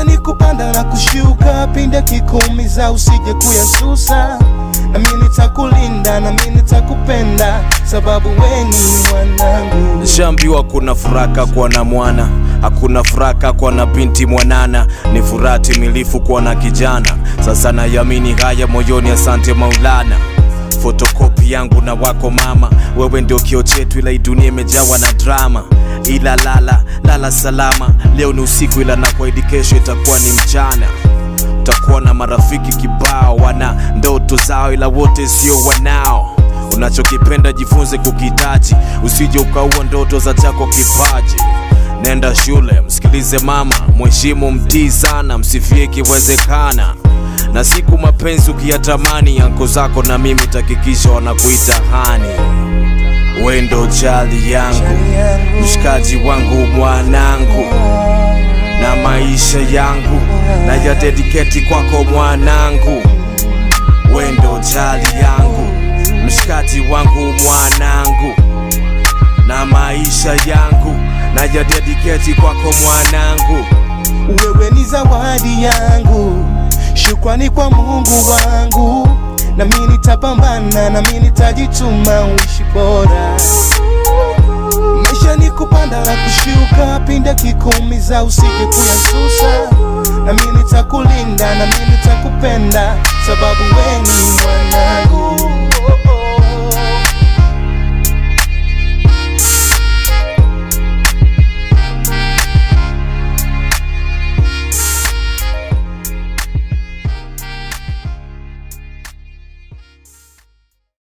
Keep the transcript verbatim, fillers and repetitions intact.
Maisha ni kupanda na kushuka, pinda kikuumiza usije kuyasusa. Na mimi nitakulinda, na mimi nitakupenda, sababu wewe ni mwanangu. Nishaambiwa kuna furaka kwa na mwana, hakuna furaka kwa na binti mwanana. Ni furaha timilifu kwa na kijana, sasa nayamini haya moyoni, asante Maulana. Fotokopi yangu na wako mama, wewe ndio kio chetu, ila dunia imejawa na drama. Ila lala, lala salama, leo ni usiku ila na kwa kesho itakuwa ni mchana. Utakuwa na marafiki kibao, wana ndoto zao ila wote sio wanao. Unachokipenda jifunze kukitaji, usije ukaua ndoto za chako kipaji. Nenda shule, msikilize mama, mheshimu mtii sana, msifie kiwezekana. Na siku mapenzi ukiyatamani, anko zako na mimi takikisha wanakuita hani. Wewe ndo jali yangu, mshikaji wangu, mwanangu, na maisha yangu na ya dedicate kwako mwanangu. Wewe ndo jali yangu, mshikaji wangu, mwanangu, na maisha yangu na ya dedicate kwako mwanangu. Wewe ni zawadi yangu, shukrani kwa Mungu wangu. Na mimi nitapambana, na mimi nitajituma uishi bora. Maisha ni kupanda na kushuka, pinda kikuumiza usije kuyasusa. Na mimi nitakulinda, na mimi nitakupenda, sababu wewe ni mwanangu.